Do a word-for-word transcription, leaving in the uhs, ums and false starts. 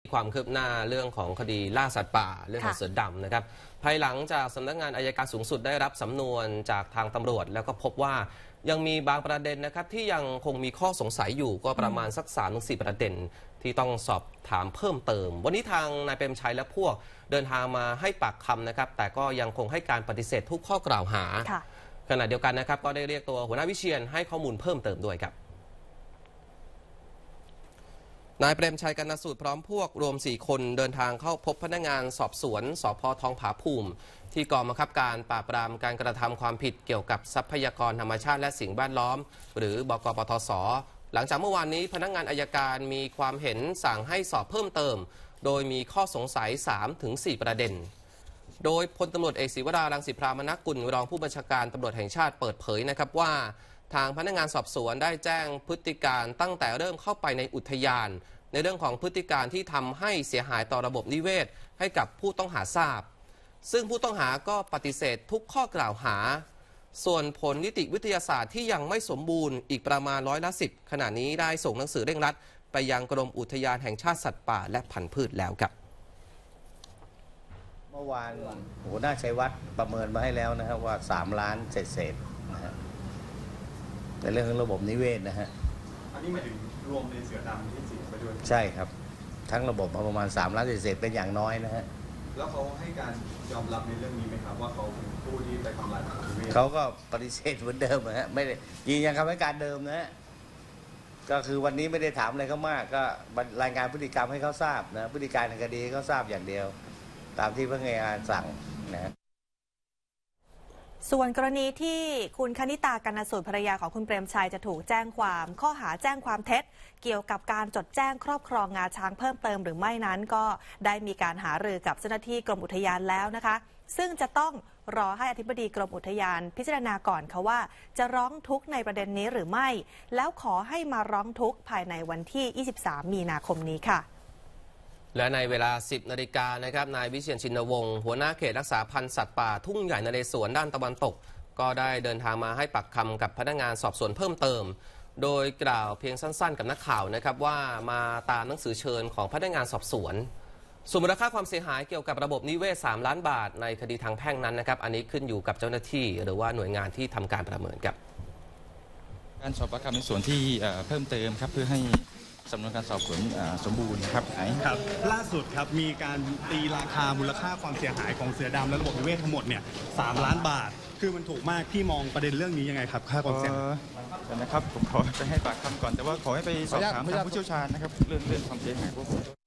ความคืบหน้าเรื่องของคดีล่าสัตว์ป่าเรื่องของเสือดำนะครับภายหลังจากสำนักงานอัยการสูงสุดได้รับสำนวนจากทางตำรวจแล้วก็พบว่ายังมีบางประเด็นนะครับที่ยังคงมีข้อสงสัยอยู่ก็ประมาณสัก สามถึงสี่ ประเด็นที่ต้องสอบถามเพิ่มเติมวันนี้ทางนายเปรมชัยและพวกเดินทางมาให้ปากคำนะครับแต่ก็ยังคงให้การปฏิเสธทุกข้อกล่าวหาขณะเดียวกันนะครับก็ได้เรียกตัวหัวหน้าวิเชียรให้ข้อมูลเพิ่มเติมด้วยครับนายเปรมชัย กนสูตรพร้อมพวกรวมสี่คนเดินทางเข้าพบพนักงานสอบสวนสภ.ทองผาภูมิที่กองบังคับการปราบปรามการกระทำความผิดเกี่ยวกับทรัพยากรธรรมชาติและสิ่งแวดล้อมหรือบกปทศหลังจากเมื่อวานนี้พนักงานอัยการมีความเห็นสั่งให้สอบเพิ่มเติมโดยมีข้อสงสัย สามถึงสี่ ประเด็นโดยพลตำรวจเอกศิวรา รังสิพรามนกุลรองผู้บัญชาการตำรวจแห่งชาติเปิดเผยนะครับว่าทางพนักงานสอบสวนได้แจ้งพฤติการตั้งแต่เริ่มเข้าไปในอุทยานในเรื่องของพฤติการที่ทำให้เสียหายต่อระบบนิเวศให้กับผู้ต้องหาทราบซึ่งผู้ต้องหาก็ปฏิเสธทุกข้อกล่าวหาส่วนผลนิติวิทยาศาสตร์ที่ยังไม่สมบูรณ์อีกประมาณร้อยละสิบขณะนี้ได้ส่งหนังสือเร่งรัดไปยังกรมอุทยานแห่งชาติสัตว์ป่าและพันธุ์พืชแล้วครับเมื่อวานหัวหน้าชัยวัฒน์ประเมินมาให้แล้วนะครับว่าสามล้านเศษๆนะฮะในเรื่องของระบบนิเวศนะฮะอันนี้หมายถึงรวมในเสือดำที่เสียไปด้วยใช่ครับทั้งระบบประมาณสามล้านเศษๆเป็นอย่างน้อยนะฮะแล้วเขาให้การยอมรับในเรื่องนี้ไหมครับว่าเขาเป็นผู้ที่ไปทำลายระบบนิเวศเขาก็ปฏิเสธเหมือนเดิมนะฮะไม่ได้ยืนยันคำให้การเดิมนะฮะก็คือวันนี้ไม่ได้ถามอะไรเขามากก็รายงานพฤติกรรมให้เขาทราบนะพฤติการในคดีเขาทราบอย่างเดียวตามที่พนักงานสั่งนะส่วนกรณีที่คุณคณิตา กนสูตรภรรยาของคุณเปรมชัยจะถูกแจ้งความข้อหาแจ้งความเท็จเกี่ยวกับการจดแจ้งครอบครองงาช้างเพิ่มเติมหรือไม่นั้นก็ได้มีการหารือกับเจ้าหน้าที่กรมอุทยานแล้วนะคะซึ่งจะต้องรอให้อธิบดีกรมอุทยานพิจารณาก่อนค่ะว่าจะร้องทุกข์ในประเด็นนี้หรือไม่แล้วขอให้มาร้องทุกข์ภายในวันที่ยี่สิบสามมีนาคมนี้ค่ะและในเวลา สิบ นาฬิกานะครับนายวิเชียร ชินวงศ์หัวหน้าเขตรักษาพันธุ์สัตว์ป่าทุ่งใหญ่นเรศวรด้านตะวันตกก็ได้เดินทางมาให้ปากคำกับพนักงานสอบสวนเพิ่มเติมโดยกล่าวเพียงสั้นๆกับนักข่าวนะครับว่ามาตามหนังสือเชิญของพนักงานสอบสวนส่วนมูลค่าความเสียหายเกี่ยวกับระบบนิเวศสามล้านบาทในคดีทางแพ่งนั้นนะครับอันนี้ขึ้นอยู่กับเจ้าหน้าที่หรือว่าหน่วยงานที่ทำการประเมินครับการสอบปากคำในส่วนที่เพิ่มเติมครับเพื่อให้สำนวนการสอบสวนสมบูรณ์ครับครับล่าสุดครับมีการตีราคามูลค่าความเสียหายของเสือดำและระบบนิเวศทั้งหมดเนี่ยสามล้านบาทคือมันถูกมากที่มองประเด็นเรื่องนี้ยังไงครับค่าความเสียหายนะครับผมขอไปให้ปากคำก่อนแต่ว่าขอให้ไปสอบถามทางผู้เชี่ยวชาญนะครับเรื่องเรื่องความเสียหายพวก